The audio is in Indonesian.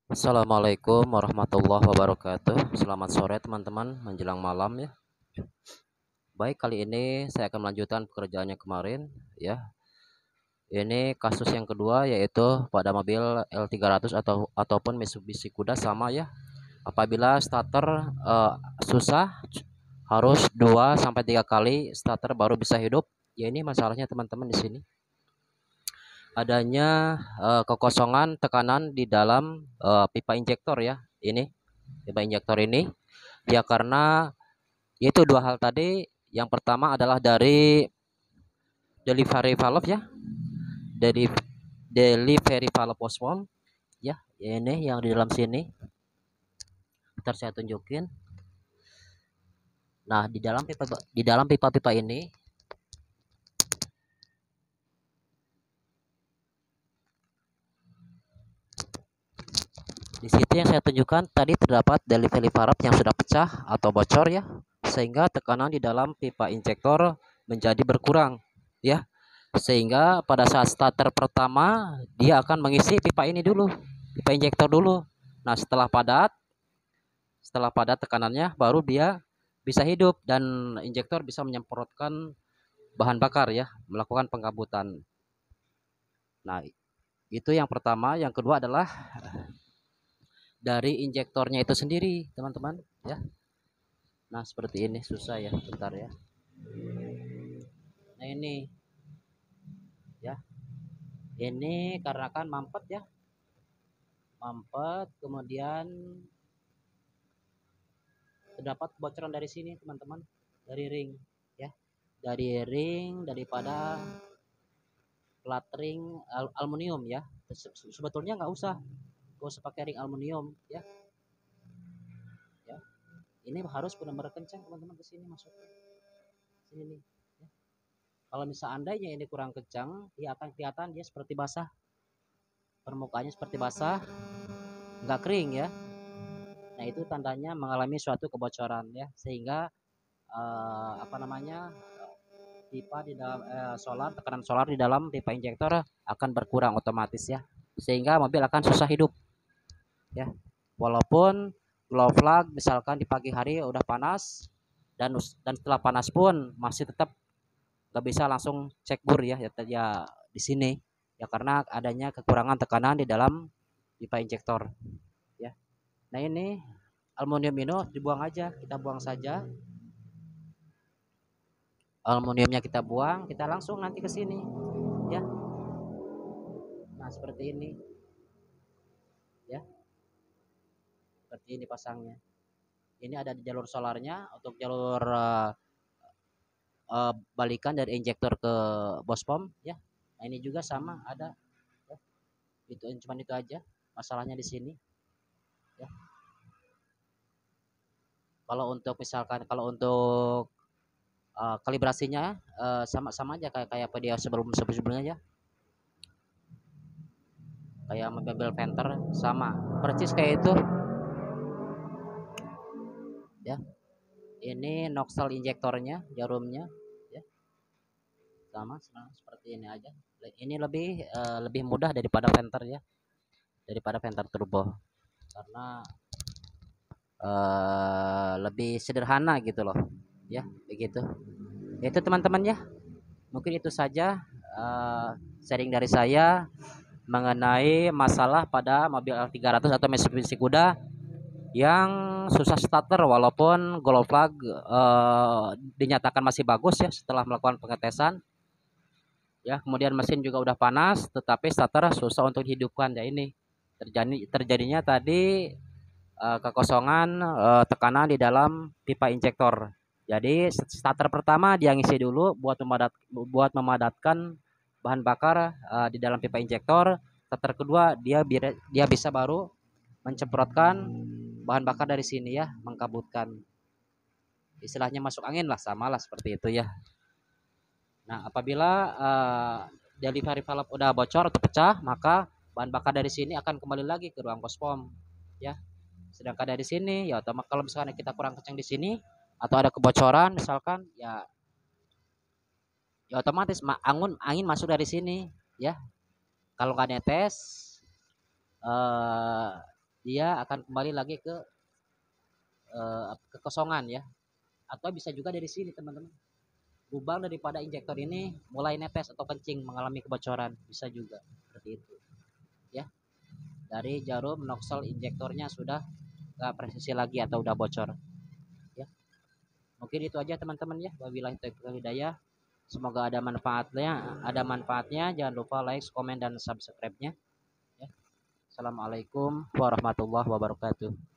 Assalamualaikum warahmatullahi wabarakatuh. Selamat sore teman-teman, menjelang malam ya. Baik, kali ini saya akan melanjutkan pekerjaannya kemarin ya. Ini kasus yang kedua yaitu pada mobil L300 ataupun Mitsubishi Kuda sama ya. Apabila starter susah, harus 2 sampai 3 kali starter baru bisa hidup. Ya, ini masalahnya teman-teman di sini. Adanya kekosongan tekanan di dalam pipa injektor ya. Ini pipa injektor ini ya, karena yaitu dua hal tadi. Yang pertama adalah dari delivery valve ya, dari delivery valve postpone ya. Ini yang di dalam sini, ntar saya tunjukin. Nah, di dalam pipa ini, di situ yang saya tunjukkan tadi terdapat delivery valve yang sudah pecah atau bocor ya, sehingga tekanan di dalam pipa injektor menjadi berkurang ya, sehingga pada saat starter pertama dia akan mengisi pipa ini dulu, pipa injektor dulu. Nah, setelah padat tekanannya baru dia bisa hidup dan injektor bisa menyemprotkan bahan bakar ya, melakukan pengkabutan. Nah, itu yang pertama. Yang kedua adalah dari injektornya itu sendiri teman-teman ya. Nah, seperti ini, susah ya, bentar ya. Nah, ini ya, ini karena kan mampet ya, mampet, kemudian terdapat kebocoran dari sini teman-teman, dari ring ya, dari ring daripada plat ring aluminium ya. Sebetulnya nggak usah pakai ring aluminium ya. Ya, ini harus benar-benar kencang teman-teman, ke sini masuk sini nih ya. Kalau misalnya ini kurang kencang, dia akan kelihatan dia seperti basah, permukaannya seperti basah, nggak kering ya. Nah, itu tandanya mengalami suatu kebocoran ya, sehingga apa namanya, pipa di dalam tekanan solar di dalam pipa injektor akan berkurang otomatis ya, sehingga mobil akan susah hidup ya. Walaupun glow flag misalkan di pagi hari udah panas, dan setelah panas pun masih tetap nggak bisa langsung cek bur ya, ya di sini ya, karena adanya kekurangan tekanan di dalam pipa injektor ya. Nah, ini aluminium ini dibuang aja, kita buang saja aluminiumnya, kita buang, kita langsung nanti ke sini ya. Nah, seperti ini ya, seperti ini pasangnya. Ini ada di jalur solarnya untuk jalur balikan dari injektor ke bospom ya. Nah, ini juga sama ada ya. Itu cuma itu aja masalahnya di sini ya. Kalau untuk kalibrasinya sama-sama aja kayak kayak video sebelumnya ya, kayak mobil Venter, sama persis kayak itu ya. Ini nozzle injektornya, jarumnya ya, sama seperti ini aja. Ini lebih mudah daripada Venter ya, daripada Venter Turbo, karena lebih sederhana gitu loh ya, begitu. Itu teman-teman ya, mungkin itu saja sharing dari saya mengenai masalah pada mobil L300 atau Mitsubishi Kuda yang susah starter, walaupun glow plug dinyatakan masih bagus ya setelah melakukan pengetesan ya. Kemudian mesin juga udah panas, tetapi starter susah untuk dihidupkan ya. Ini terjadinya tadi kekosongan tekanan di dalam pipa injektor. Jadi starter pertama dia ngisi dulu buat memadatkan bahan bakar di dalam pipa injektor. Starter kedua dia bisa baru mencemprotkan bahan bakar dari sini ya, mengkabutkan. Istilahnya masuk angin lah, samalah seperti itu ya. Nah, apabila delivery valve udah bocor atau pecah, maka bahan bakar dari sini akan kembali lagi ke ruang bospom ya. Sedangkan dari sini ya otomatis, kalau misalnya kita kurang kencang di sini atau ada kebocoran misalkan ya, otomatis angin masuk dari sini ya. Kalau nggak netes, dia akan kembali lagi ke kekosongan ya. Atau bisa juga dari sini teman-teman, lubang daripada injektor ini mulai netes atau kencing mengalami kebocoran, bisa juga seperti itu ya, dari jarum nozzle injektornya sudah nggak presisi lagi atau udah bocor ya. Mungkin itu aja teman-teman ya, wabillahi taufiq wal hidayah. Semoga ada manfaatnya, jangan lupa like, komen, dan subscribe-nya ya. Assalamualaikum warahmatullahi wabarakatuh.